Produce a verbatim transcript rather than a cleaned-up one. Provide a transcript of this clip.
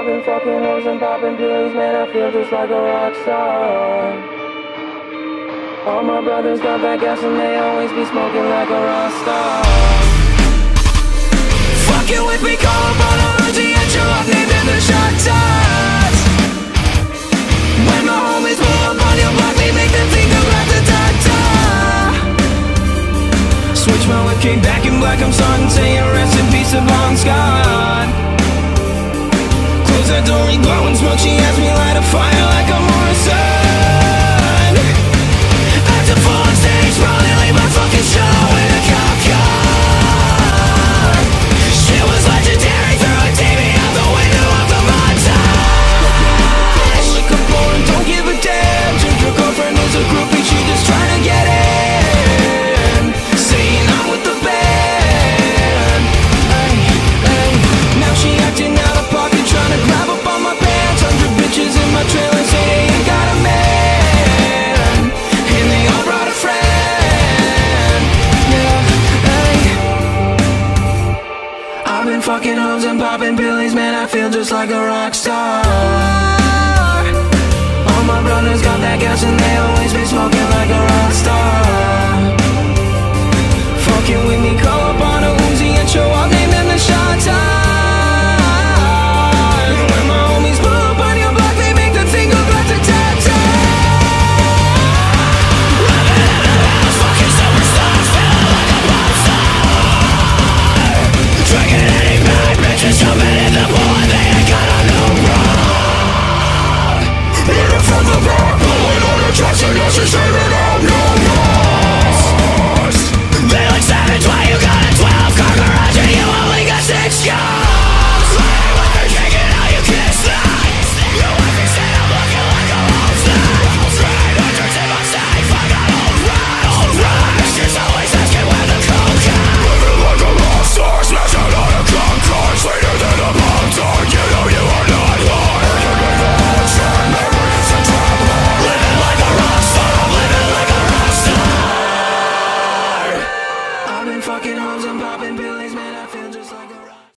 been fucking hoes and popping pills, man, I feel just like a rock star. All my brothers got that gas and they always be smoking like a rock star. Fucking with me, call up on a Uzi and show up, named in the shot tops. When my homies pull up on your block, they make them think I'm like the doctor. Switch my whip, came back in black, I'm starting saying rest in peace to Bon Scott. Close that door, we glow and smoke, she asked me light a fire like a Morrison. Acting full on stage, probably leave my fucking show in a cop car. Shit was legendary, threw a T V out the window of the montage. Like a boring, don't give a damn. Think your girlfriend is a groupie, she just trying to get in. Saying I'm with the band. Ay, ay. Now she acting out of pocket, trying to grab up on my pants. Hundred bitches in my trailer say they ain't got a man, and they all brought a friend. Yeah, ay. I've been fucking hoes and popping pillies, man, I feel just like a rock star. All my brothers got that gas and they always be smoking like a rock star. Fucking with me, call up on a Uzi and show up, name in the shot time. When my homies pull up on your block, they make them think I'm about to tattoo. Fucking superstars, feeling like a pop star. Drinking any bad bitches, jumping in the pool and they ain't got on no road. Hit it from the back, blowing on the tracks and yes, she said